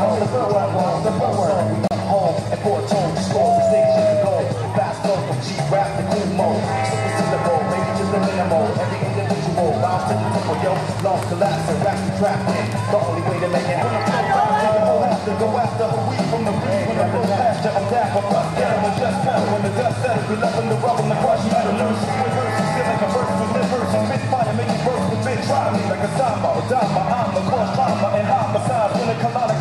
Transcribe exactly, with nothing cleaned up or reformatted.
home, the flow I roll, the flow I we up home, and for a tone, score the station to go. Fast flow from cheap rap to cool mode. Super syllable, maybe just a minimal. Every individual, bounce to the tempo, yo. Long collapse and rap and trap in. The only way to make it happen. When I flow fast, nigga, go after, go after. A week from the breeze, when I flow faster, I'm dapper, bust down, and just pedal. When the dust settles, we left in the rubble, the crush, you better lose. With verses, feel like a verse with mid verse, and mid fire, make it worse with big try me like a samba, a dama, I'm the course trauma, and homicide when it collide.